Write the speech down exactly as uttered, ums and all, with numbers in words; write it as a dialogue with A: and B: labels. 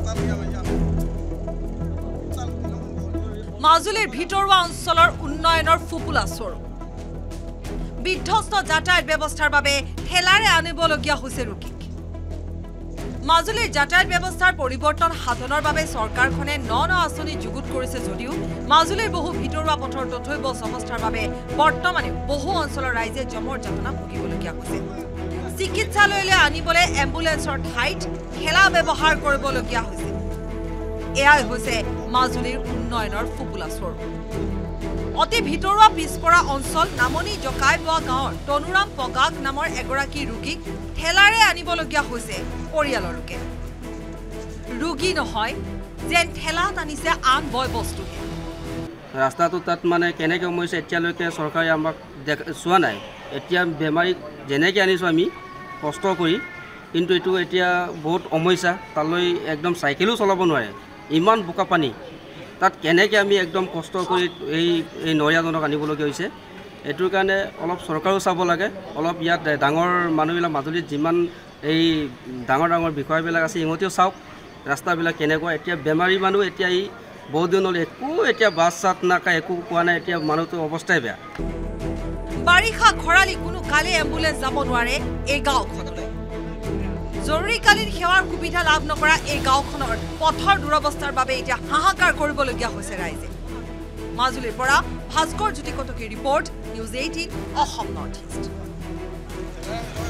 A: মাজুলীৰ ভিতৰুৱা অঞ্চলৰ উন্নয়নৰ ফুপুলা স্বৰূপ বিধ্বস্ত যাতায়াত ব্যৱস্থাৰ বাবে ঠেলাৰে আনিবলগীয়া হৈছে ৰোগীক মাজুলীৰ যাতায়াত ব্যৱস্থাৰ পৰিৱৰ্তন সাধনৰ বাবে চৰকাৰখনে ন ন আঁচনি যুগুত কৰিছে যদিও মাজুলীৰ বহু ভিতৰুৱা পথৰ তথ্যব সমস্যাৰ বাবে বৰ্তমানে বহু অঞ্চলৰ ৰাইজে জমৰ যাতনা ভুগিবলগীয়া হৈছে চিকিৎসালয়লৈ আনিবলৈ এম্বুলেন্সৰ ঠাইত ঠেলা ব্যৱহাৰ কৰিবলগীয়া হৈছে এয়াই হৈছে মাজুলীৰ উন্নয়নৰ ফুপুলা স্বৰূপ অতি ভিতৰুৱা পিছপৰা অঞ্চল নামনি জকাইবোৱা গাঁৱৰ তনুৰাম পগাক নামৰ এগৰাকী ৰোগীক ঠেলাৰে আনিবলগীয়া হৈছে পৰিয়ালৰ লোকে ৰোগী নহয় যেন ঠেলাত আনিছে আন বয় বস্তু
B: ৰাস্তাটো তাত মানে কেনেকৈ সমস্যা এতিয়ালৈকে চৰকাৰে আমাক চোৱা নাই এতিয়া বেমাৰীক যেনেকৈ আনিছোঁ আমি কষ্ট কৰি কিন্তু এইটো এতিয়া বহুত সমস্যা তালৈ একদম চাইকেলো চলাব নোৱাৰে ইমান বোকা পানী তাত কেনেকৈ আমি একদম কষ্ট কৰি এই এই নৰীয়াজনক আনিবলগীয়া হৈছে এইটোৰ কাৰণে অলপ চৰকাৰেও চাব লাগে অলপ ইয়াত ডাঙৰ মানুহবিলাক মাজুলীত যিমান এই ডাঙৰ ডাঙৰ বিষয়বিলাক আছে ইহঁতেও চাওক ৰাস্তাবিলাক কেনেকুৱা এতিয়া বেমাৰী মানুহ এতিয়া এই বহুত দিন হ'লে একো এতিয়া বাছ চাত নাখায় একো কোৱা নাই এতিয়া মানুহটো অৱস্থাই বেয়া
A: বাৰিষা খৰালি কোনো কালে এম্বুলেন্স যাব নোৱাৰে এই গাঁওখনলৈ জৰুৰীকালীন সেৱাৰ সুবিধা লাভ নকৰা এই গাঁওখনৰ পথৰ দুৰৱস্থাৰ বাবে এতিয়া হাহাকাৰ কৰিবলগীয়া হৈছে ৰাইজে মাজুলীৰ পৰা ভাস্কৰ জ্যোতি কটকীৰ report News Eighteen Assam North east